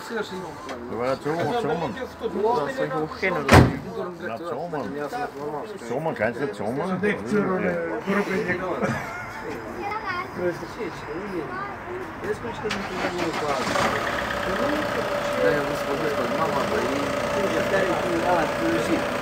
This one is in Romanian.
Voilà, Zoman. Dat is gewoon geen Ja, Zoman. Zoman, kent je Zoman? Да, я высказал, мама, и я дарю,